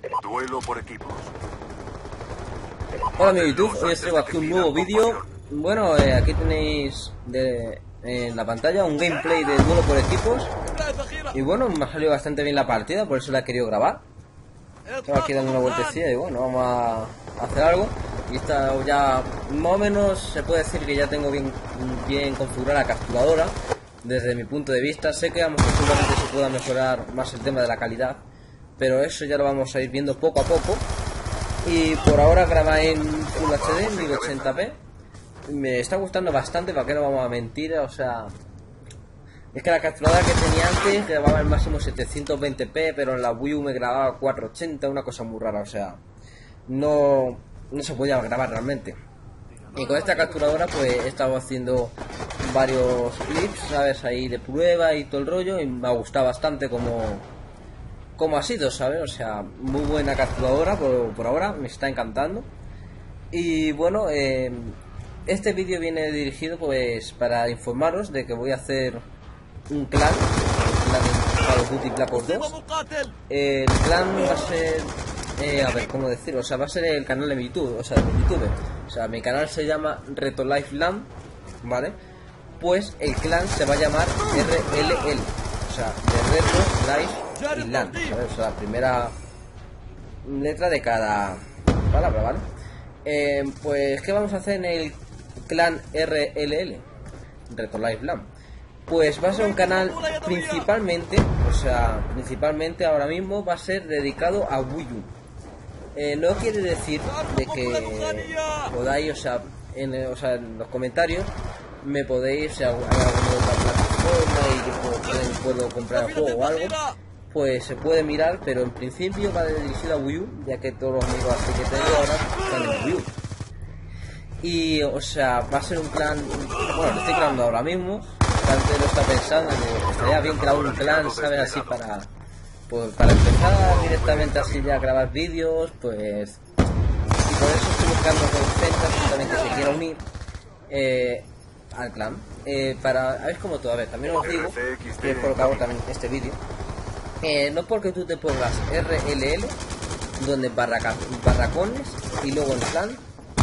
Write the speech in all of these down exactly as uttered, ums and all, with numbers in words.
Duelo por equipos. Hola amigos de YouTube, hoy os traigo aquí un nuevo vídeo. Bueno, eh, aquí tenéis de, en la pantalla un gameplay de duelo por equipos. Y bueno, me ha salido bastante bien la partida, por eso la he querido grabar. Estaba aquí dando una vueltecilla y bueno, vamos a hacer algo. Y está ya, más o menos se puede decir que ya tengo bien, bien configurada la capturadora. Desde mi punto de vista, sé que a lo mejor seguramente se pueda mejorar más el tema de la calidad, pero eso ya lo vamos a ir viendo poco a poco. Y por ahora graba en Full H D, mil ochenta p. Me está gustando bastante, para que no vamos a mentir, o sea... Es que la capturadora que tenía antes grababa al máximo setecientos veinte p, pero en la Wii U me grababa cuatrocientos ochenta, una cosa muy rara, o sea... No, no se podía grabar realmente. Y con esta capturadora pues he estado haciendo varios clips, ¿sabes? Ahí de prueba y todo el rollo, y me ha gustado bastante como... como ha sido, ¿sabes? O sea, muy buena capturadora por, por ahora, me está encantando. Y bueno, eh, este vídeo viene dirigido pues para informaros de que voy a hacer un clan, un clan de Call of Duty Black Ops dos. El clan va a ser, eh, a ver cómo decirlo, o sea, va a ser el canal de mi YouTube, o sea, de mi YouTube. O sea, mi canal se llama Reto Life Land, ¿vale? Pues el clan se va a llamar R L L, o sea, de Reto Life y Land, ¿sabes? O sea, la primera letra de cada palabra, ¿vale? Eh, pues, ¿qué vamos a hacer en el clan R L L? Reto Life Land. Pues va a ser un canal principalmente, o sea, principalmente ahora mismo va a ser dedicado a Wii U. Eh, no quiere decir de que podáis, o sea, en, o sea, en los comentarios me podéis, o sea, haber alguna otra plataforma y yo puedo, puedo comprar el juego o algo, pues se puede mirar, pero en principio va dirigido a Wii U, ya que todos los amigos así que tengo ahora están en Wii U. Y, o sea, va a ser un clan, bueno, lo estoy creando ahora mismo, antes lo está pensando, que estaría bien crear un clan, ¿sabes? Así para, pues, para empezar directamente así ya a grabar vídeos, pues, y por eso estoy buscando gente justamente que se quiera unir eh, al clan, eh, para, a ver cómo todo, a ver, también os digo, que he colocado también este vídeo, eh, no porque tú te pongas R L L, donde barraca, barracones, y luego el clan.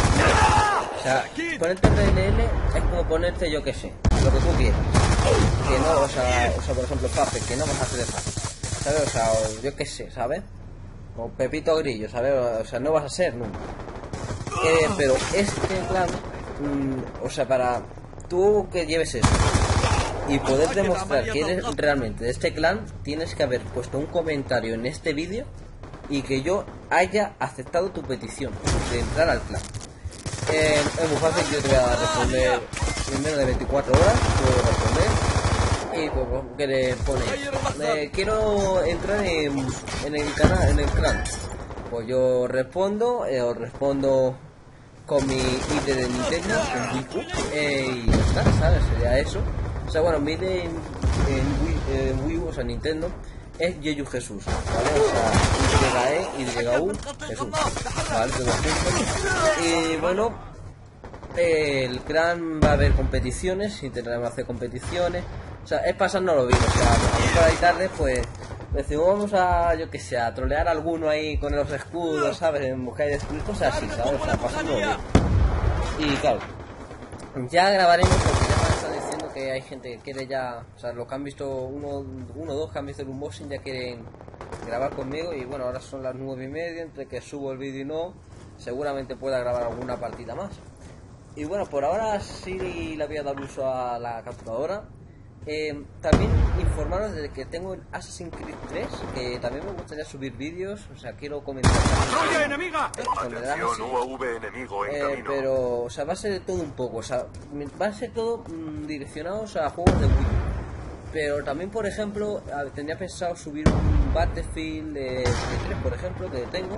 O sea, ponerte R L L es como ponerte, yo que sé, lo que tú quieras. Que no, o sea, o sea por ejemplo, Puppet, que no vas a hacer eso, ¿sabes? O sea, o yo que sé, ¿sabes? O Pepito Grillo, ¿sabes? O sea, no vas a ser nunca. Eh, pero este plan, mmm, o sea, para tú que lleves eso y poder demostrar que eres realmente de este clan, tienes que haber puesto un comentario en este vídeo y que yo haya aceptado tu petición de entrar al clan. Eh, es muy fácil, yo te voy a responder en menos de veinticuatro horas, puedo responder y pues que le pone eh, quiero entrar en, en el canal, en el clan, pues yo respondo, eh, os respondo con mi I D de Nintendo, con Wii, eh, y ya está, ¿sabes? Sería eso. O sea, bueno, mi I D en, en, Wii, en Wii U, o sea, Nintendo, es Yeyu Jesús, ¿vale? O sea, Y E, Y U, Jesús, ¿vale? Todo junto. Y bueno, eh, el clan va a haber competiciones, intentaremos hacer competiciones. O sea, es pasándolo bien, o sea, a lo mejor ahí tarde, pues, decimos, vamos a, yo que sé, a trolear a alguno ahí con los escudos, ¿sabes? En buscar y destruir cosas así, ¿sabes? O sea, pasándolo bien. Y claro, ya grabaremos porque ya me están diciendo que hay gente que quiere ya, o sea, los que han visto uno, uno o dos que han visto el unboxing ya quieren grabar conmigo. Y bueno, ahora son las nueve y media, entre que subo el vídeo y no, seguramente pueda grabar alguna partida más. Y bueno, por ahora sí le voy a dar uso a la capturadora. Eh, también informaros de que tengo el Assassin's Creed tres, que también me gustaría subir vídeos, o sea, quiero comentar ¡Patrulla enemiga! Atención, U A V enemigo en eh, camino. pero, o sea, va a ser de todo un poco, o sea, va a ser todo mmm, direccionados a juegos de Wii. Pero también, por ejemplo, tendría pensado subir un Battlefield de tres, por ejemplo, que tengo.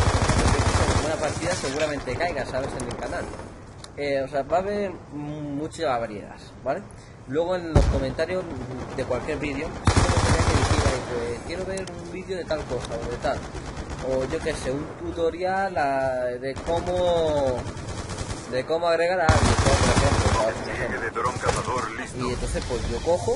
Una partida seguramente caiga, ¿sabes? En el canal. Eh, o sea, va a haber muchas variedades, ¿vale? Luego en los comentarios de cualquier vídeo, si me gustaría que dijera, pues quiero ver un vídeo de tal cosa o de tal, o yo que sé, un tutorial a, de cómo de cómo agregar a alguien, por ejemplo, ¿sabes? Por ejemplo. Y entonces pues yo cojo,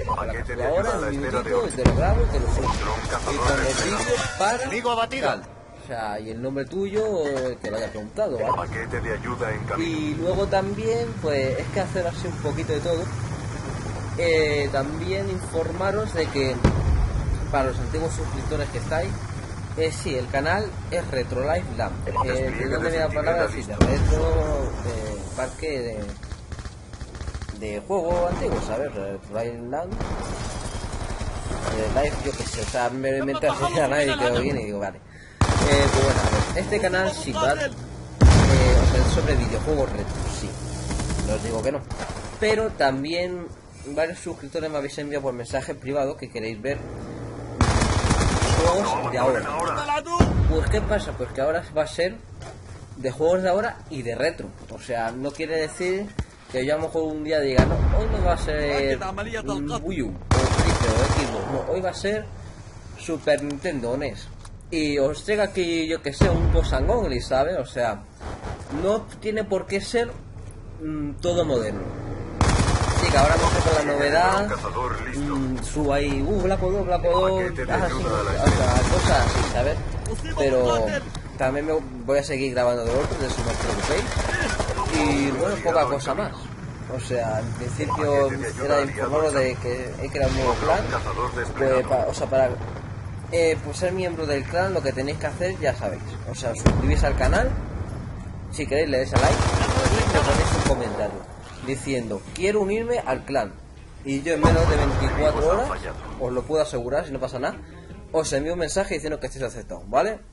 para la calculadora, en un minutito, y te lo grabo y te lo subo. Y con el vídeo para Amigo abatido. tal. O sea, y el nombre tuyo que lo haya preguntado, ¿vale? Paquete de ayuda en camino. Y luego también, pues es que hacer así un poquito de todo. Eh, también informaros de que para los antiguos suscriptores que estáis, eh, sí, el canal es Retro Life Land. Eh, ¿De dónde viene la palabra? Sí, de retro, eh, parque de, de juego antiguo, ¿sabes? Retro Life Land. Eh, Life, yo qué sé, o sea, me inventé así el canal y quedó bien y digo, vale. Eh, pues bueno, a ver, este canal sí, ¿vale? Eh, o sea, es sobre videojuegos retro, sí. No os digo que no. Pero también varios suscriptores me habéis enviado por mensaje privado que queréis ver juegos de ahora. Pues ¿qué pasa? Pues que ahora va a ser de juegos de ahora y de retro. O sea, no quiere decir que yo a lo mejor un día diga, no, hoy no va a ser un Wii U o Triple o Xbox, no, hoy va a ser Super Nintendo o N E S. Y os traigo aquí, yo que sé, un Posangongli, ¿sabes? O sea, no tiene por qué ser mmm, todo moderno. Sí, que ahora no sé con la novedad, mmm, subo ahí, uh, Black Ops dos, Black Ops dos, ah, sí, o sea, cosas así, ¿sabes? Pero también me voy a seguir grabando de otros, de eso no os preocupéis. Y bueno, poca cosa más. O sea, en principio era informaros de que he creado un nuevo clan, pues, pa, o sea, para... Eh, pues ser miembro del clan lo que tenéis que hacer ya sabéis, o sea, suscribís al canal, si queréis le deis a like y me ponéis un comentario diciendo quiero unirme al clan y yo en menos de veinticuatro horas os lo puedo asegurar, si no pasa nada, os envío un mensaje diciendo que estéis aceptados, ¿vale?